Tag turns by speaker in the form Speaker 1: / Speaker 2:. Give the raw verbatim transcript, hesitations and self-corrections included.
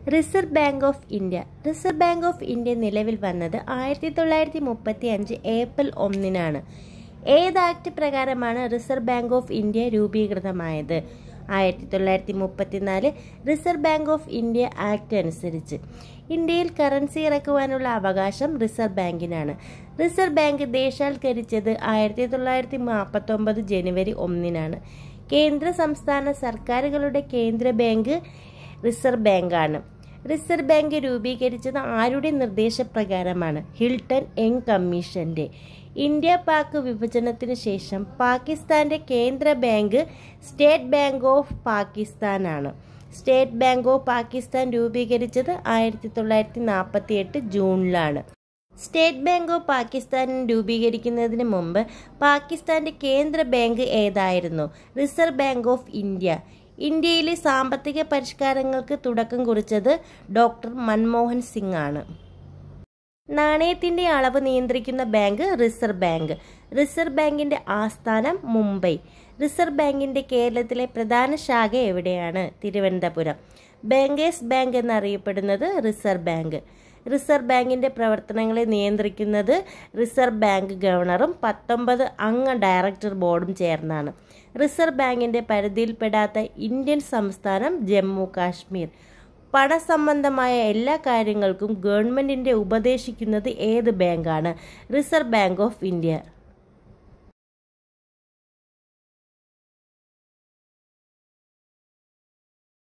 Speaker 1: Reserve bank of India. Reserve bank of India നിലവിൽ വന്നത് ആയിരത്തി തൊള്ളായിരത്തി മുപ്പത്തി അഞ്ച് ഏപ്രിൽ ഒന്നിനാണ്. ഏത് ആക്ട് പ്രകാരമാണ് റിസർവ് ബാങ്ക് ഓഫ് ഇന്ത്യ രൂപീകൃതമായത്? ആയിരത്തി തൊള്ളായിരത്തി മുപ്പത്തിനാല് reserve bank of India act അനുസരിച്ച്. ഇന്ത്യയിൽ കറൻസി ഇറക്കുവാനുള്ള അവകാശം റിസർവ് ബാങ്കിനാണ്. റിസർവ് ബാങ്ക് ദേശാൽക്കരിച്ചത് ആയിരത്തി തൊള്ളായിരത്തി നാൽപ്പത്തൊമ്പത് ജനുവരി ഒന്നിനാണ്. കേന്ദ്ര സംസ്ഥാന സർക്കാരുകളുടെ കേന്ദ്ര ബാങ്ക് റിസർവ് ബാങ്കാണ്. റിസർവ് ബാങ്ക് രൂപീകരിച്ചത് ആരുടെ നിർദ്ദേശപ്രകാരമാണ്? ഹിൽട്ടൺ യങ് കമ്മീഷന്റെ. ഇന്ത്യ പാക് വിഭജനത്തിന് ശേഷം പാകിസ്ഥാന്റെ കേന്ദ്ര bank state bank of Pakistan ആണ്. സ്റ്റേറ്റ് ബാങ്ക് ഓഫ് പാകിസ്ഥാൻ രൂപീകരിച്ചത് ആയിരത്തി തൊള്ളായിരത്തി നാൽപ്പത്തി എട്ട് ജൂണിലാണ്. സ്റ്റേറ്റ് ബാങ്ക് ഓഫ് പാകിസ്ഥാൻ രൂപീകരിക്കുന്നതിന് മുമ്പ് പാകിസ്ഥാന്റെ കേന്ദ്ര ബാങ്ക് ഏതായിരുന്നു? Reserve bank of India. ഇന്ത്യയിലെ സാമ്പത്തിക പരിഷ്കാരങ്ങൾക്ക് തുടക്കം കുറിച്ചത് ഡോക്ടർ മൻമോഹൻ സിംഗ് ആണ്. നാണയത്തിന്റെ അളവ് നിയന്ത്രിക്കുന്ന ബാങ്ക് റിസർവ് ബാങ്ക്. റിസർവ് ബാങ്കിന്റെ ആസ്ഥാനം മുംബൈ. റിസർവ് ബാങ്കിന്റെ കേരളത്തിലെ പ്രധാന ശാഖ എവിടെയാണ്? തിരുവനന്തപുരം. ബാങ്കേഴ്സ് ബാങ്ക് എന്നറിയപ്പെടുന്നത് റിസർവ് ബാങ്ക്. റിസർവ് ബാങ്കിന്റെ പ്രവർത്തനങ്ങളെ നിയന്ത്രിക്കുന്നത് റിസർവ് ബാങ്ക് ഗവർണറും പത്തൊമ്പത് അംഗ ഡയറക്ടർ ബോർഡും ചേർന്നാണ്. റിസർവ് ബാങ്കിന്റെ പരിധിയിൽപ്പെടാത്ത ഇന്ത്യൻ സംസ്ഥാനം ജമ്മു കാശ്മീർ. പണസംബന്ധമായ എല്ലാ കാര്യങ്ങൾക്കും ഗവൺമെന്റിന്റെ ഉപദേശിക്കുന്നത് ഏത് ബാങ്കാണ്? Reserve bank of India.